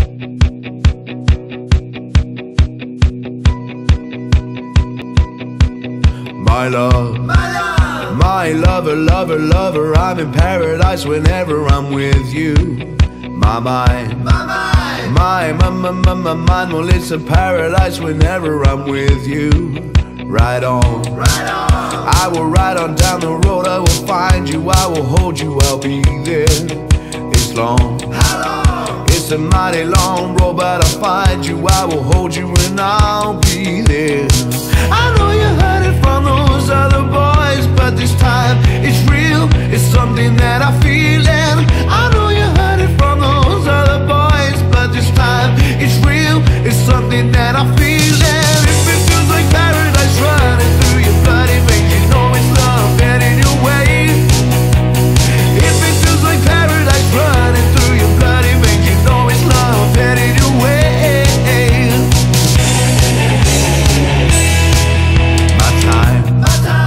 My love, my lover, lover, lover, I'm in paradise whenever I'm with you. My mind, my mind, well it's a paradise whenever I'm with you. Ride on, I will ride on down the road, I will find you, I will hold you, I'll be there. It's long, it's a mighty long road, but I'll find you, I will hold you and I'll be there. I know you heard it from those other boys, but this time it's real, it's something that I feel. And I know you heard it from those other boys, but this time it's real, it's something that I feel. And if it feels like paradise running through your bloody veins, you know it's love heading your way. If it feels like paradise running through your bloody veins, you know it's love heading your way.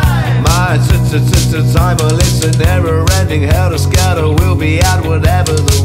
Time, well it's a never-ending hell to scatter. We'll be out whatever the